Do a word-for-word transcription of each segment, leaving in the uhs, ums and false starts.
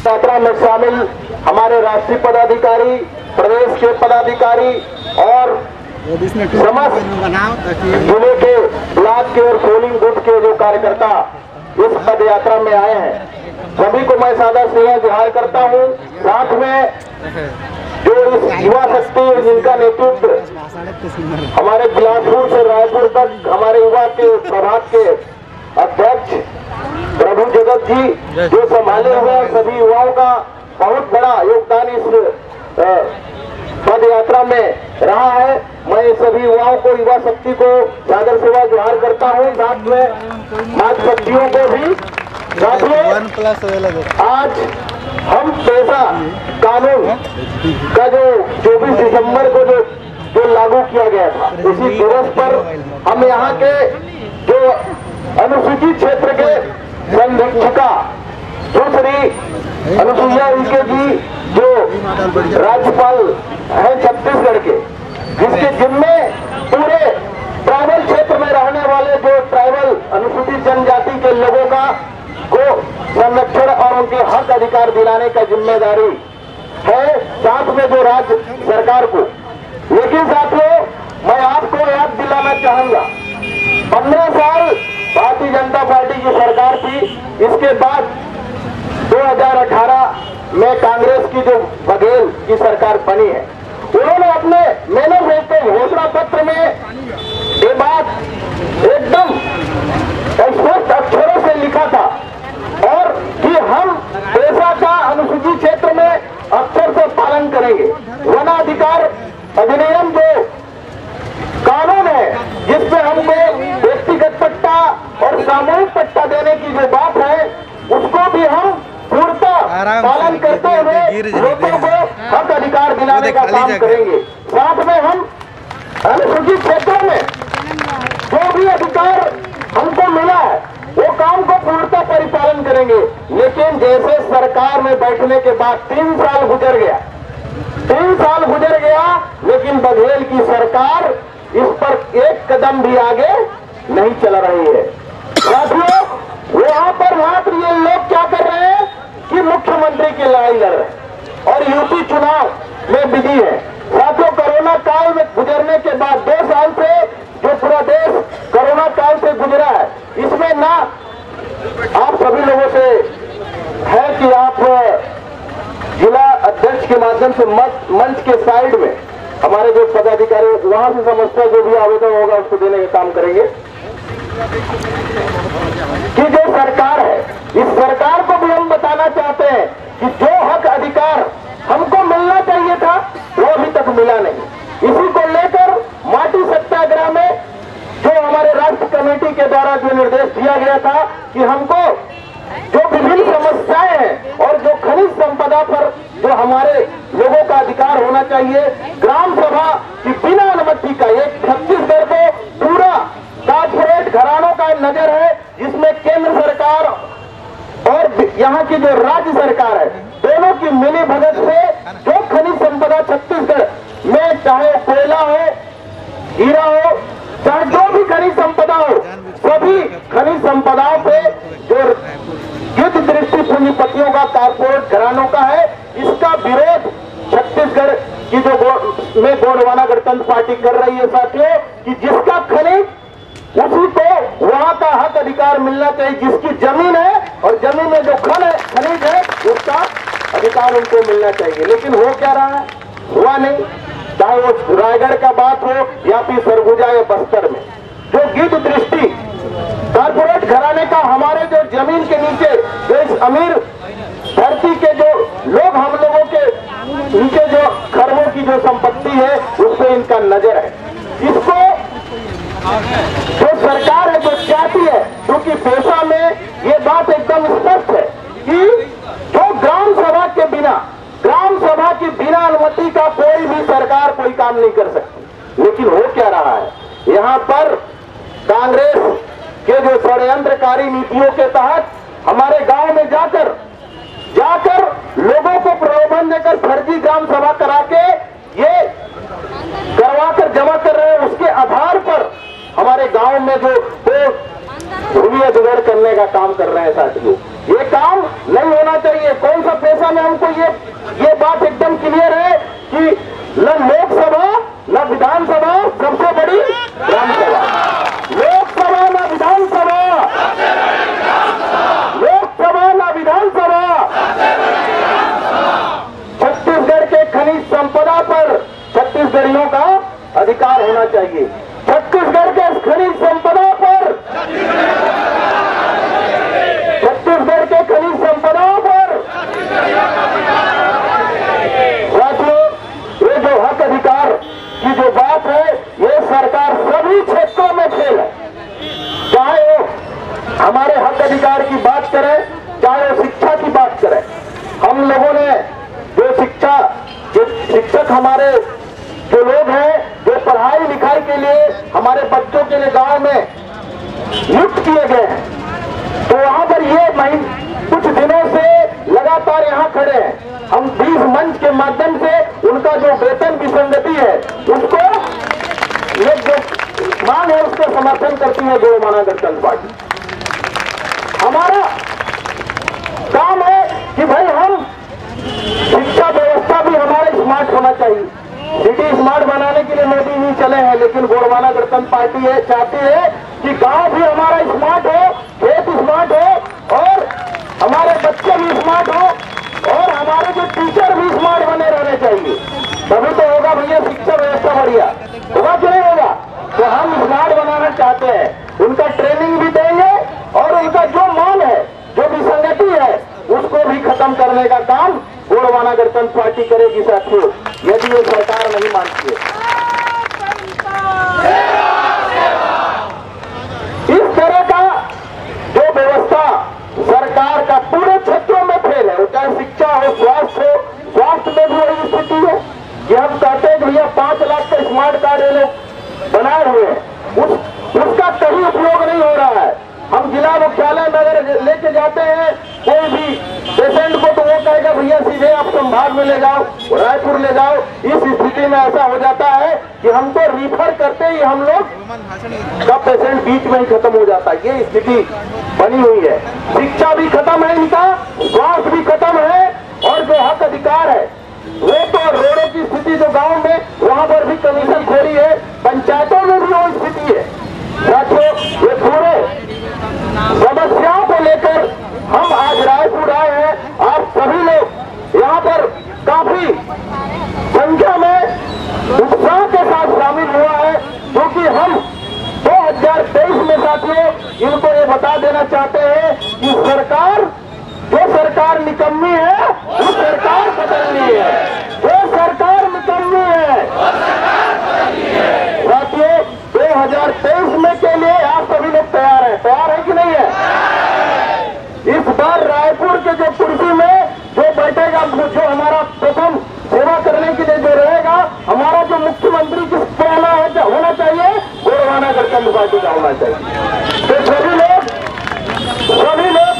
यात्रा में शामिल हमारे राष्ट्रीय पदाधिकारी, प्रदेश के पदाधिकारी और समस्त जिले के ब्लॉक के और पोलिंग बूथ के जो कार्यकर्ता इस पद यात्रा में आए हैं, सभी को मैं सादर से जोहार करता हूं। साथ में जो इस युवा शक्ति जिनका नेतृत्व हमारे बिलासपुर से रायपुर तक हमारे युवा के प्रभाग के अध्यक्ष प्रभु जगत जी जो संभाले हुए सभी युवाओं का बहुत बड़ा योगदान इस पद यात्रा में रहा है। मैं सभी युवाओं को, युवा शक्ति को सादर सेवा जोहार करता हूं। साथ में मात शक्तियों को भी। आज हम पैसा कानून का जो चौबीस दिसंबर को जो जो लागू किया गया था, उसी दिवस पर हम यहाँ के जो अनुसूचित क्षेत्र के संरक्षिका सुश्री अनुसुईया उनके जी जो राज्यपाल है छत्तीसगढ़ के, जिसके जिम्मे पूरे ट्राइबल क्षेत्र में रहने वाले जो ट्राइबल अनुसूचित जनजाति के लोगों का को संरक्षण और उनके हक अधिकार दिलाने का जिम्मेदारी है, साथ में जो राज्य सरकार को। लेकिन साथियों, मैं आपको याद दिलाना चाहूंगा, पंद्रह साल भारतीय जनता पार्टी की सरकार थी। इसके बाद दो हज़ार अठारह में कांग्रेस की जो बघेल की सरकार बनी है, उन्होंने अपने मैनिफेस्टो घोषणा पत्र में ये बात एकदम स्पष्ट अक्षरों से लिखा था और कि हम पेशा का अनुसूचित क्षेत्र में अक्षर से पालन करेंगे। वनाधिकार अधिनियम जो कानून है जिसमें हमको व्यक्तिगत पट्टा और सामूहिक पट्टा देने की जो बात है, उसको भी हम पूर्णतः पालन करते हुए लोगों को हक अधिकार दिलाने का काम करेंगे। साथ में हम अनुसूचित क्षेत्रों में जो भी अधिकार हमको मिला है वो काम को पूर्णतः परिपालन करेंगे। लेकिन जैसे सरकार में बैठने के बाद तीन साल गुजर गया तीन साल गुजर गया लेकिन बघेल की सरकार इस पर एक कदम भी आगे नहीं चला रही है। साथियों, यहाँ पर मात्र ये लोग क्या कर रहे हैं कि मुख्यमंत्री की लड़ाई लड़ रहे हैं और यूपी चुनाव में बिजी है। साथियों, कोरोना काल में गुजरने के बाद दो साल से जो पूरा देश कोरोना काल से गुजरा है, इसमें ना आप सभी लोगों से है कि आप जिला अध्यक्ष के माध्यम से मंच के साइड में हमारे जो पदाधिकारी वहां से समस्या जो भी आवेदन होगा उसको देने का काम करेंगे। कि जो सरकार है, इस सरकार को भी हम बताना चाहते हैं कि जो हक अधिकार हमको मिलना चाहिए था वो अभी तक मिला नहीं। इसी को लेकर माटी सत्याग्रह में जो हमारे राष्ट्र कमेटी के द्वारा जो निर्देश दिया गया था कि हमको जो विभिन्न समस्याएं हैं और जो खनिज संपदा पर जो हमारे लोगों का अधिकार होना चाहिए, ग्राम सभा की बिना अनुमति का एक छत्तीसगढ़ को पूरा कॉर्पोरेट घरानों का नजर है, जिसमें केंद्र सरकार और यहाँ की जो राज्य सरकार है, दोनों की मिली भगत से जो खनिज संपदा छत्तीसगढ़ में, चाहे कोयला हो, हीरा हो, चाहे जो भी खनिज संपदा हो, सभी खनिज संपदाओं पे जो युद्ध दृष्टि पूंजीपतियों का कॉर्पोरेट घरानों का है, इसका विरोध छत्तीसगढ़ की जो गो, में गोंडवाना गणतंत्र पार्टी कर रही है। साथियों, कि जिसका खनिज उसी को वहां का हक अधिकार मिलना चाहिए, जिसकी जमीन है और जमीन में जो खन है, खनिज है, उसका अधिकार उनको मिलना चाहिए। लेकिन हो क्या रहा है, हुआ नहीं। चाहे वो रायगढ़ का बात हो या फिर सरगुजा या बस्तर में जो गिद्ध दृष्टि कॉर्पोरेट घराने का हमारे जो जमीन के नीचे जो इस अमीर धरती के जो लोग, हम लोगों के नीचे जो खरबों की जो संपत्ति है, उस पर इनका नजर है। इसको जो सरकार है जो चाहती है, क्योंकि पेशा में ये बात एकदम स्पष्ट है कि जो ग्राम सभा के बिना ग्राम सभा की बिना अनुमति का कोई भी सरकार कोई काम नहीं कर सकती। लेकिन हो क्या रहा है, यहाँ पर कांग्रेस के जो षड्यंत्रकारी नीतियों के तहत हमारे गांव में जाकर जाकर लोगों को प्रलोभन देकर फर्जी ग्राम सभा करा के ये करवाकर जमा कर रहे हैं। उसके आधार पर हमारे गांव में जो भूमि अधिग्रहण करने का काम कर रहे हैं। साथियों, ये काम नहीं होना चाहिए। कौन सा पैसा में हमको ये ये बात एकदम क्लियर है कि न लोकसभा न विधानसभा सबसे बड़ी ग्राम सभा, लोकसभा न विधानसभा, लोकसभा न विधानसभा। छत्तीसगढ़ के खनिज संपदा पर छत्तीसगढ़ियों का अधिकार होना चाहिए। छत्तीसगढ़ के खनिज संपदा पर, छत्तीसगढ़ के खनिज संपदा पर साथियों, ये जो हक अधिकार की जो बात है, ये सरकार सभी क्षेत्रों में फेल है। चाहे वो हमारे हक अधिकार की बात करें, चाहे वो शिक्षा की बात करें। हम लोगों ने जो शिक्षा, जो शिक्षक हमारे जो लोग हैं, जो पढ़ाई लिखाई के लिए हमारे बच्चों के लिए गांव में नियुक्त किए गए हैं, तो वहां पर ये महीने कुछ दिनों से लगातार यहाँ खड़े हैं। हम बीस मंच के माध्यम से उनका जो वेतन विसंगति है, उसको ये जो मांग है, उसका समर्थन करती है गौरमाना गणतंत्र पार्टी। हमारा काम है कि भाई हम शिक्षा व्यवस्था भी हमारा स्मार्ट होना चाहिए। सिटी स्मार्ट बनाने के लिए मोदी जी चले हैं, लेकिन गौरमाना गणतंत्र पार्टी है चाहती है कि गांव भी हमारा स्मार्ट हो, खेत स्मार्ट हो और हमारे बच्चे भी स्मार्ट हो और हमारे जो टीचर भी स्मार्ट बने रहने चाहिए। तभी तो होगा भैया शिक्षा व्यवस्था बढ़िया, होगा कि नहीं होगा? तो हम स्मार्ट बनाना चाहते हैं, उनका ट्रेनिंग भी देंगे और उनका जो मान है, जो विसंगति है, उसको भी खत्म करने का काम गौरमाना गणतंत्र पार्टी करेगी साथियों, यदि ये सरकार नहीं मानती है। इस तरह का जो व्यवस्था सरकार का पूरे क्षेत्रों में फेल है, चाहे शिक्षा हो, स्वास्थ्य हो, स्वास्थ्य में भी वही स्थिति है कि हम कहते हैं कि भैया पांच लाख का स्मार्ट कार्ड ये लोग बनाए हुए हैं, उस, उसका कहीं उपयोग नहीं हो रहा है। हम जिला मुख्यालय में अगर लेके जाते हैं कोई भी पेशेंट को, तो वो कहेगा भैया सीधे आप संभाग में ले जाओ, रायपुर ले जाओ। इस स्थिति में ऐसा हो जाता है कि हमको रिफर करते ही हम लोग का पेशेंट बीच में ही खत्म हो जाता है। ये स्थिति बनी हुई है। शिक्षा भी खत्म है इनका, स्वास्थ्य भी खत्म है और जो हक अधिकार है वो तो, रोडों की स्थिति जो गांव में, वहां पर भी कमीशन खोरी है, पंचायतों में भी वो स्थिति है। साथियों, ये पूरे समस्याओं को लेकर हम आज रायपुर आए हैं। आप सभी लोग यहाँ पर काफी संख्या में उत्साह के साथ शामिल हुआ है, क्योंकि हम दो हजार तेईस में साथियों इनको ये बता देना चाहते हैं कि सरकार, जो सरकार निकम्मी है वो सरकार बदलनी है, वो सरकार निकम्मी है साथियों। दो हजार तेईस में के लिए आप सभी लोग तैयार हैं, तैयार है कि नहीं है? इस बार रायपुर के जो कुर्सी में जो बैठेगा, जो हमारा प्रथम सेवा करने के लिए जो रहेगा, हमारा जो मुख्यमंत्री किस पहला होना चाहिए, गौरमाना गणतंत्र पार्टी का होना चाहिए। तो सभी लोग सभी लोग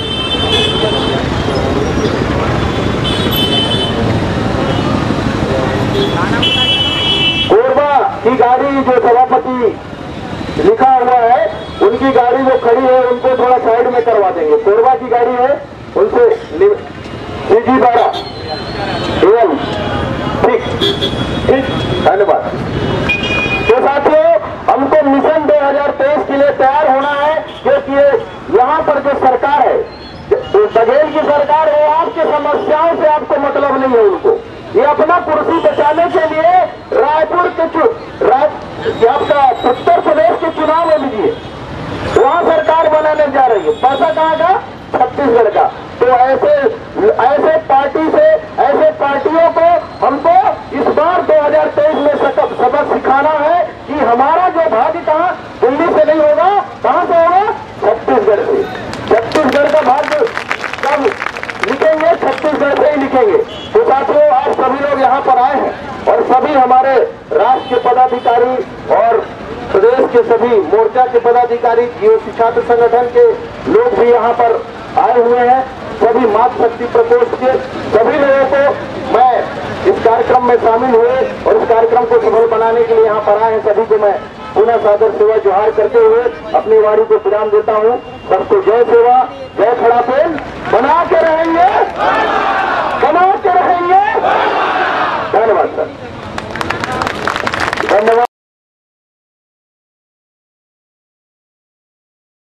कोरबा की गाड़ी जो सभापति लिखा हुआ है, उनकी गाड़ी जो खड़ी है उनको थोड़ा साइड में करवा देंगे। कोरबा की गाड़ी है, उनसे सीजी बारा एवं ठीक ठीक धन्यवाद। तो साथियों, हमको मिशन दो हजार तेईस के लिए तैयार होना है, क्योंकि यहाँ पर जो सरकार है, बघेल की सरकार है, आपकी समस्याओं से आपको मतलब नहीं है। उनको ये अपना कुर्सी बचाने के लिए रायपुर के आपका उत्तर प्रदेश के चुनाव में लीजिए, वहां सरकार बनाने जा रही है। पैसा कहाँ का? छत्तीसगढ़ का। तो ऐसे ऐसे पार्टी से, ऐसे पार्टियों को हमको इस बार दो हजार तेईस में सबक सिखाना है कि हमारा जो भाग्य कहाँ दिल्ली से नहीं होगा, कहां से होगा? छत्तीसगढ़ से। छत्तीसगढ़ का भाग्य कब लिखेंगे? छत्तीसगढ़ से ही लिखेंगे। तो साथियों, आप सभी लोग यहाँ पर आए हैं और सभी हमारे राष्ट्र के पदाधिकारी और प्रदेश के सभी मोर्चा के पदाधिकारी, जीओसी छात्र संगठन के लोग भी यहाँ पर आए हुए हैं। सभी मातृशक्ति प्रकोष्ठ के सभी लोगों को मैं इस कार्यक्रम में शामिल हुए और इस कार्यक्रम को सफल बनाने के लिए यहाँ पर आए हैं, सभी को मैं पुनः सादर सेवा जोहार करते हुए अपनी वाणी को विराम देता हूँ। सबको जय सेवा, जय खड़ापे।